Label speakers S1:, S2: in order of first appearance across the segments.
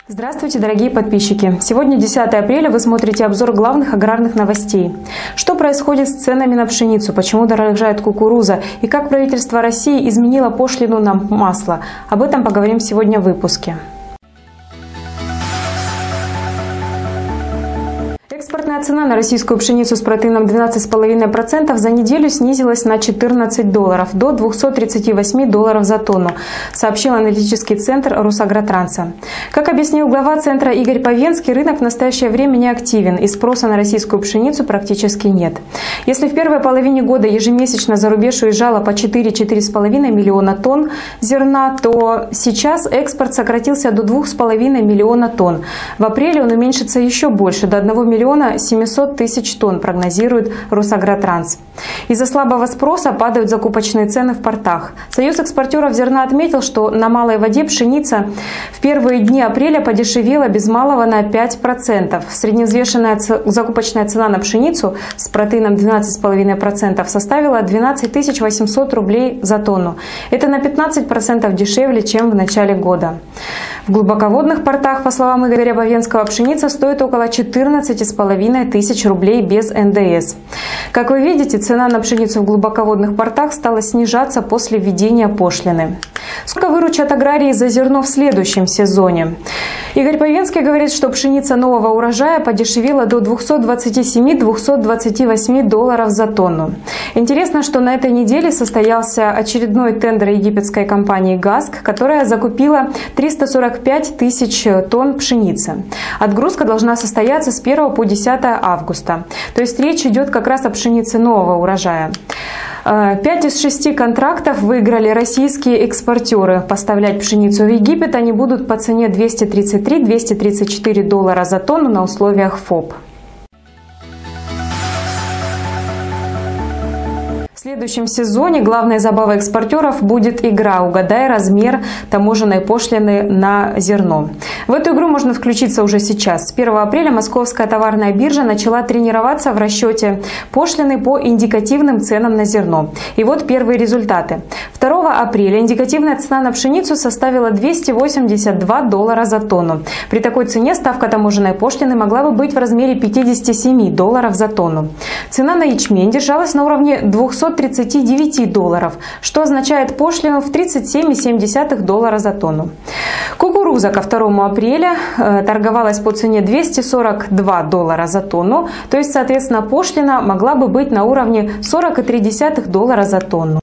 S1: Здравствуйте, дорогие подписчики! Сегодня 10 апреля, вы смотрите обзор главных аграрных новостей. Что происходит с ценами на пшеницу, почему дорожает кукуруза и как правительство России изменило пошлину на масло. Об этом поговорим сегодня в выпуске. Экспортная цена на российскую пшеницу с протеином 12,5% за неделю снизилась на $14 до $238 за тонну, сообщил аналитический центр Росагротранса. Как объяснил глава центра Игорь Павенский, рынок в настоящее время не активен и спроса на российскую пшеницу практически нет. Если в первой половине года ежемесячно за рубеж уезжало по 4–4,5 миллиона тонн зерна, то сейчас экспорт сократился до 2,5 миллиона тонн. В апреле он уменьшится еще больше, до 1 миллиона 700 тысяч тонн, прогнозирует Росагротранс. Из-за слабого спроса падают закупочные цены в портах. Союз экспортеров зерна отметил, что на малой воде пшеница в первые дни апреля подешевела без малого на 5%. Средневзвешенная закупочная цена на пшеницу с протеином 12,5% составила 12 800 рублей за тонну. Это на 15% дешевле, чем в начале года. В глубоководных портах, по словам Игоря Павенского, пшеница стоит около 14,5 тысяч рублей без НДС. Как вы видите, цена на пшеницу в глубоководных портах стала снижаться после введения пошлины. Сколько выручат аграрии за зерно в следующем сезоне? Игорь Павенский говорит, что пшеница нового урожая подешевела до $227–228 за тонну. Интересно, что на этой неделе состоялся очередной тендер египетской компании «Газк», которая закупила 345 тысяч тонн пшеницы. Отгрузка должна состояться с 1 по 10 августа. То есть речь идет как раз о пшенице нового урожая. 5 из 6 контрактов выиграли российские экспортеры. Поставлять пшеницу в Египет они будут по цене $233–234 за тонну на условиях ФОП. В следующем сезоне главной забавой экспортеров будет игра «Угадай размер таможенной пошлины на зерно». В эту игру можно включиться уже сейчас. С 1 апреля Московская товарная биржа начала тренироваться в расчете пошлины по индикативным ценам на зерно. И вот первые результаты. 2 апреля индикативная цена на пшеницу составила $282 за тонну. При такой цене ставка таможенной пошлины могла бы быть в размере $57 за тонну. Цена на ячмень держалась на уровне $239, что означает пошлину в $37,7 за тонну. Кукуруза ко 2 апреля торговалась по цене $242 за тонну, то есть, соответственно, пошлина могла бы быть на уровне $40,3 за тонну.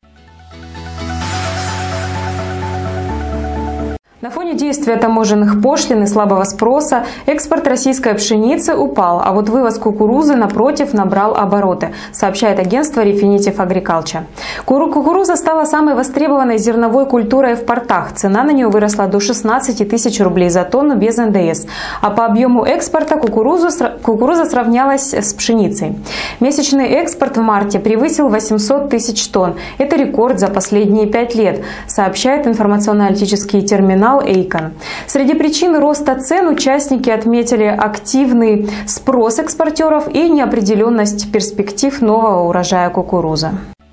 S1: На фоне действия таможенных пошлин и слабого спроса экспорт российской пшеницы упал, а вот вывоз кукурузы, напротив, набрал обороты, сообщает агентство Refinitiv Agriculture. Кукуруза стала самой востребованной зерновой культурой в портах. Цена на нее выросла до 16 тысяч рублей за тонну без НДС. А по объему экспорта кукуруза сравнялась с пшеницей. Месячный экспорт в марте превысил 800 тысяч тонн. Это рекорд за последние 5 лет, сообщает информационно-аналитический терминал Эйкон. Среди причин роста цен участники отметили активный спрос экспортеров и неопределенность перспектив нового урожая кукурузы.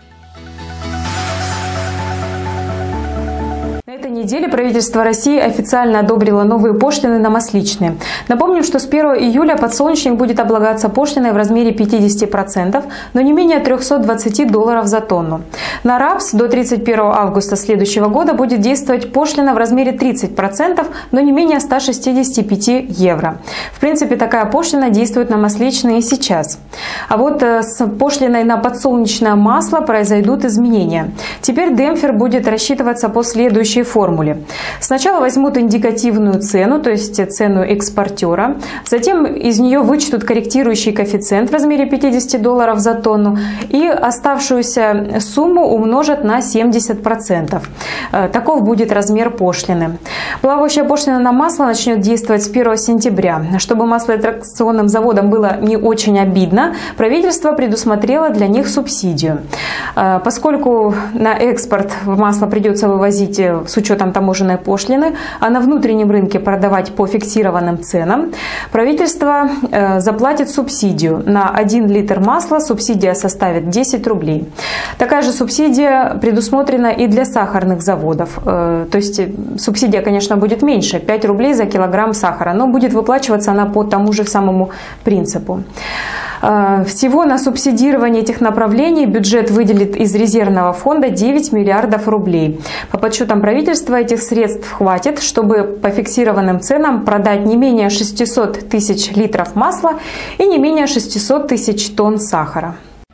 S1: На этой неделе правительство России официально одобрило новые пошлины на масличные. Напомним, что с 1 июля подсолнечник будет облагаться пошлиной в размере 50%, но не менее $320 за тонну. На рапс до 31 августа следующего года будет действовать пошлина в размере 30%, но не менее 165 евро. В принципе, такая пошлина действует на масличные и сейчас. А вот с пошлиной на подсолнечное масло произойдут изменения. Теперь демпфер будет рассчитываться по следующей формуле. Сначала возьмут индикативную цену, то есть цену экспортера, затем из нее вычтут корректирующий коэффициент в размере $50 за тонну и оставшуюся сумму умножат на 70%. Таков будет размер пошлины. Плавающая пошлина на масло начнет действовать с 1 сентября. Чтобы маслоэкстракционным заводам было не очень обидно, правительство предусмотрело для них субсидию. Поскольку на экспорт масло придется вывозить с учетом таможенной пошлины, а на внутреннем рынке продавать по фиксированным ценам, правительство заплатит субсидию. На 1 литр масла субсидия составит 10 рублей. Такая же субсидия предусмотрена и для сахарных заводов. То есть субсидия, конечно, конечно, будет меньше – 5 рублей за килограмм сахара, но будет выплачиваться она по тому же самому принципу. Всего на субсидирование этих направлений бюджет выделит из резервного фонда 9 миллиардов рублей. По подсчетам правительства, этих средств хватит, чтобы по фиксированным ценам продать не менее 600 тысяч литров масла и не менее 600 тысяч тонн сахара.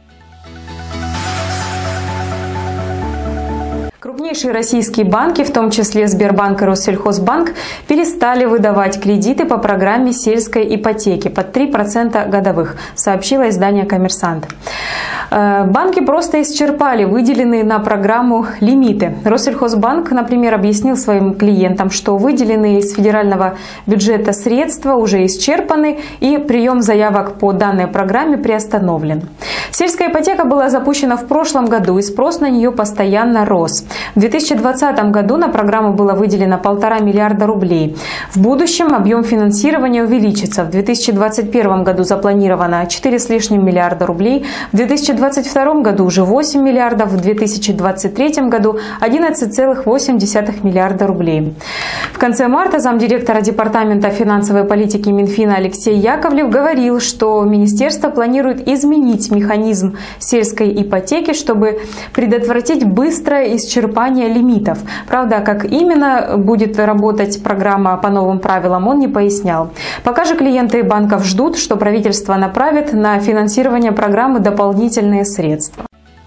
S1: Крупнейшие российские банки, в том числе Сбербанк и Россельхозбанк, перестали выдавать кредиты по программе сельской ипотеки под 3% годовых, сообщило издание «Коммерсант». Банки просто исчерпали выделенные на программу лимиты. Россельхозбанк, например, объяснил своим клиентам, что выделенные из федерального бюджета средства уже исчерпаны и прием заявок по данной программе приостановлен. Сельская ипотека была запущена в прошлом году, и спрос на нее постоянно рос. В 2020 году на программу было выделено 1,5 миллиарда рублей. В будущем объем финансирования увеличится. В 2021 году запланировано 4 с лишним миллиарда рублей, в 2022 году уже 8 миллиардов, в 2023 году 11,8 миллиарда рублей. В конце марта замдиректора Департамента финансовой политики Минфина Алексей Яковлев говорил, что министерство планирует изменить механизм сельской ипотеки, чтобы предотвратить быстрое исчерпание лимитов. Правда, как именно будет работать программа по новым правилам, он не пояснял. Пока же клиенты банков ждут, что правительство направит на финансирование программы дополнительные средства.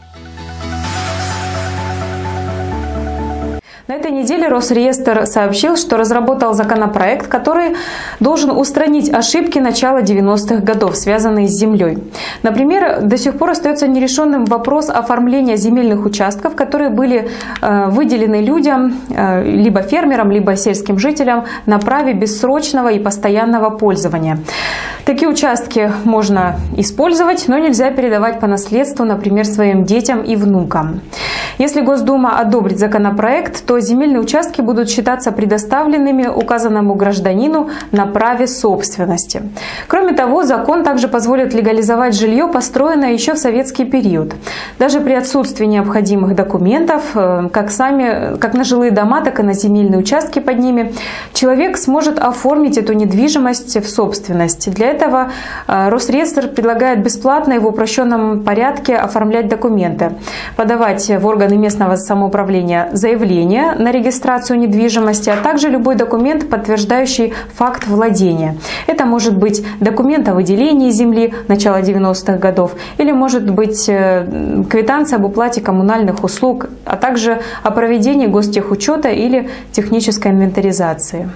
S1: На этой неделе Росреестр сообщил, что разработал законопроект, который должен устранить ошибки начала 90-х годов, связанные с землей. Например, до сих пор остается нерешенным вопрос оформления земельных участков, которые были выделены людям, либо фермерам, либо сельским жителям на праве бессрочного и постоянного пользования. Такие участки можно использовать, но нельзя передавать по наследству, например, своим детям и внукам. Если Госдума одобрит законопроект, то земельные участки будут считаться предоставленными указанному гражданину на праве собственности. Кроме того, закон также позволит легализовать жилье, построенное еще в советский период. Даже при отсутствии необходимых документов, как на жилые дома, так и на земельные участки под ними, человек сможет оформить эту недвижимость в собственность. Для этого Росреестр предлагает бесплатно и в упрощенном порядке оформлять документы, подавать в органы местного самоуправления заявление на регистрацию недвижимости, а также любой документ, подтверждающий факт владения. Это может быть документ о выделении земли начала 90-х годов или может быть квитанция об уплате коммунальных услуг, а также о проведении гостехучета или технической инвентаризации.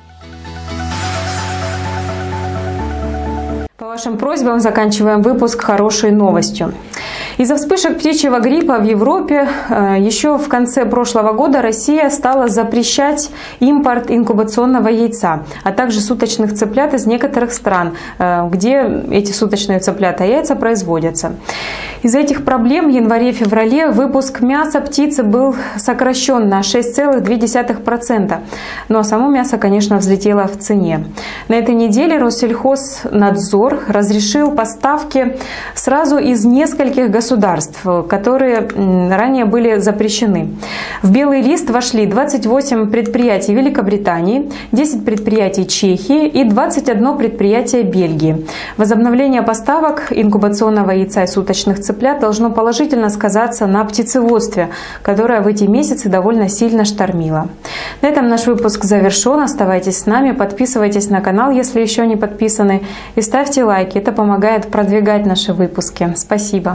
S1: По вашим просьбам заканчиваем выпуск хорошей новостью. Из-за вспышек птичьего гриппа в Европе еще в конце прошлого года Россия стала запрещать импорт инкубационного яйца, а также суточных цыплят из некоторых стран, где эти суточные цыплята и яйца производятся. Из-за этих проблем в январе-феврале выпуск мяса птицы был сокращен на 6,2%. Но само мясо, конечно, взлетело в цене. На этой неделе Россельхознадзор разрешил поставки сразу из нескольких государств, которые ранее были запрещены. В белый лист вошли 28 предприятий Великобритании, 10 предприятий Чехии и 21 предприятие Бельгии. Возобновление поставок инкубационного яйца и суточных цыплят должно положительно сказаться на птицеводстве, которое в эти месяцы довольно сильно штормило. На этом наш выпуск завершен. Оставайтесь с нами, подписывайтесь на канал, если еще не подписаны, и ставьте лайки. Это помогает продвигать наши выпуски. Спасибо.